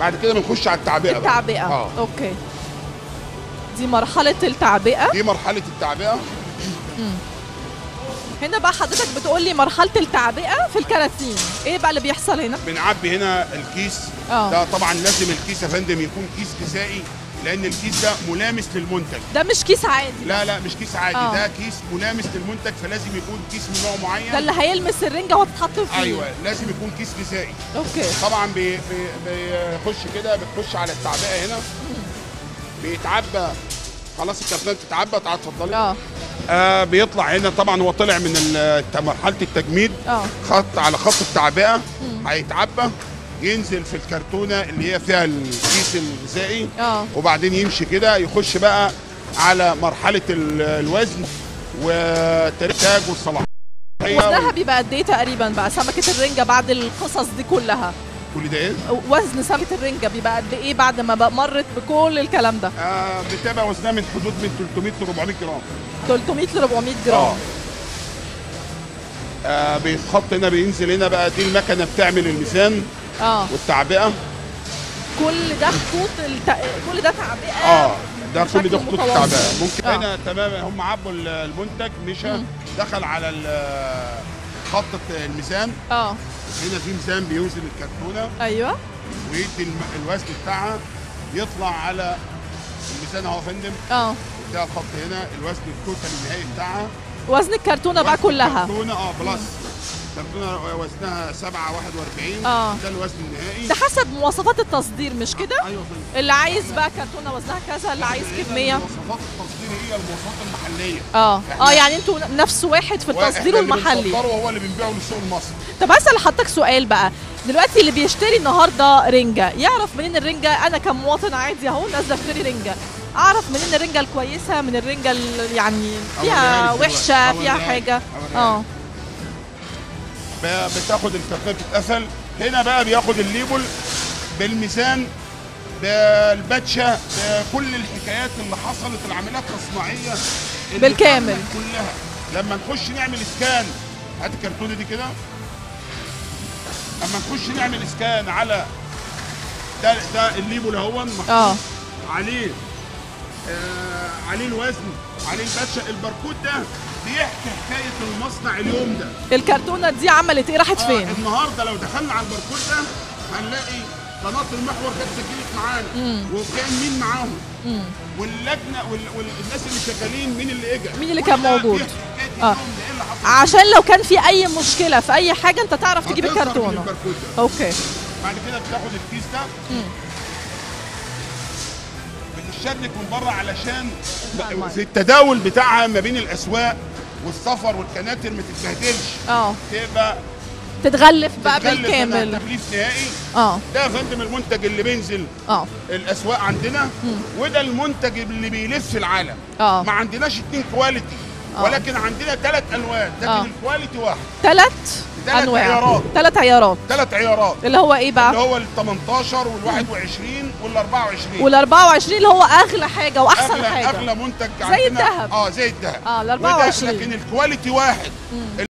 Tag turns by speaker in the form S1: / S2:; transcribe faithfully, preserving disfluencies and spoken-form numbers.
S1: بعد كده بنخش على التعبئه.
S2: التعبئه اه اوكي. دي مرحله التعبئه.
S1: دي مرحله التعبئه.
S2: امم هنا بقى حضرتك بتقول لي مرحله التعبئه في الكراتين، ايه بقى اللي بيحصل هنا؟
S1: بنعبي هنا الكيس.
S2: اه
S1: ده طبعا لازم الكيس يا فندم يكون كيس غذائي، لان الكيس ده ملامس للمنتج.
S2: ده مش كيس عادي.
S1: لا لا مش كيس عادي.
S2: أوه.
S1: ده كيس ملامس للمنتج، فلازم يكون كيس من نوع معين.
S2: ده اللي هيلمس الرنجه وهتتحط فيه.
S1: ايوه لازم يكون كيس غذائي.
S2: اوكي.
S1: طبعا بي بي بيخش كده، بتخش على التعبئه هنا، بيتعبى خلاص. الكرتونه بتتعبى. تعالى اتفضلي.
S2: اه
S1: آه بيطلع هنا. طبعا هو طلع من مرحله التجميد.
S2: اه
S1: خط على خط التعبئه. هيتعبى، ينزل في الكرتونه اللي هي فيها الكيس الغذائي.
S2: اه
S1: وبعدين يمشي كده، يخش بقى على مرحله الوزن والترتاج والصلاحيه.
S2: وزنها بيبقى قد ايه تقريبا بقى سمكه الرنجه بعد القصص دي كلها؟
S1: كل ده ايه؟
S2: وزن سمكه الرنجه بيبقى قد ايه بعد ما بقى مرت بكل الكلام ده؟
S1: آه بتبقى وزنها من حدود من ثلاثمية ل أربعمية جرام.
S2: ثلاثمية ل أربعمية جرام.
S1: اه, آه بيتحط هنا، بينزل هنا بقى. دي المكنه بتعمل الميزان
S2: اه
S1: والتعبئه.
S2: كل ده خطوط الت... كل ده تعبئه.
S1: اه ده كل ده خطوط
S2: متواصل.
S1: التعبئه. ممكن
S2: آه.
S1: هنا تمام. هم عبوا المنتج، مشى دخل على خط الميزان.
S2: اه
S1: هنا في ميزان بيوزن الكرتونه.
S2: ايوه.
S1: ويدي الوزن بتاعها، يطلع على الميزان اهو يا فندم.
S2: اه
S1: ده الخط هنا الوزن التوتال النهائي بتاعها.
S2: وزن الكرتونه بقى كلها.
S1: الكرتونه اه بلس. الكرتونه وزنها سبعة واحد وأربعين.
S2: اه
S1: ده الوزن النهائي.
S2: ده حسب مواصفات التصدير مش كده؟
S1: ايوه فندم.
S2: اللي عايز بقى كرتونه وزنها كذا، اللي عايز كميه.
S1: مواصفات التصدير هي المواصفات المحليه.
S2: اه اه يعني انتوا نفس واحد في التصدير والمحلي.
S1: وهو اللي بنبيعه للسوق المصري.
S2: طب اسال حضرتك سؤال بقى، دلوقتي اللي بيشتري النهارده رنجه يعرف منين الرنجه؟ انا كمواطن عادي اهو نازله اشتري رنجه، اعرف منين الرنجه الكويسه من الرنجه اللي يعني فيها وحشه فيها حاجه؟ اه
S1: بتاخد الكرتونه بتتقفل هنا بقى، بياخد الليبل بالميزان بالباتشه بكل الحكايات اللي حصلت، العمليات التصنيعيه
S2: بالكامل
S1: كلها. لما نخش نعمل اسكان، هات الكرتونه دي كده. لما نخش نعمل اسكان على ده ده الليبل اهو
S2: اه
S1: عليه آه عليه الوزن، عليه الباتشه. الباركود ده بيحكي حكايه المصنع اليوم ده.
S2: الكرتونه دي عملت ايه؟ راحت
S1: آه
S2: فين؟
S1: النهارده لو دخلنا على الباركود ده هنلاقي قناه المحور كانت سجلت معانا، وكان مين معاهم،
S2: مم.
S1: واللجنه وال... والناس اللي شغالين مين اللي اجى،
S2: مين اللي كان موجود.
S1: اه
S2: عشان لو كان في اي مشكله في اي حاجه انت تعرف تجيب الكرتونه. اوكي.
S1: بعد كده بتاخد الكيس ده، بتشترك من بره علشان في التداول بتاعها ما بين الاسواق والسفر والكناتر ما تتبهدلش.
S2: اه
S1: تبقى
S2: تتغلف بقى بالكامل.
S1: تغليف نهائي.
S2: اه
S1: ده يا فندم المنتج اللي بينزل
S2: اه
S1: الاسواق عندنا. مم. وده المنتج اللي بيلف العالم.
S2: اه
S1: ما عندناش اتنين كواليتي. أوه. ولكن عندنا ثلاث الوان، لكن أوه. الكواليتي واحد.
S2: ثلاث انواع،
S1: عيارات.
S2: ثلاث عيارات
S1: ثلاث عيارات
S2: اللي هو ايه بقى؟
S1: اللي هو ال تمنتاشر وال واحد وعشرين وال أربعة وعشرين.
S2: وال أربعة وعشرين اللي هو اغلى حاجه واحسن
S1: أغلى
S2: حاجه،
S1: اغلى منتج
S2: زي الذهب.
S1: اه زي الذهب.
S2: اه ال أربعة وعشرين
S1: لكن الكواليتي واحد.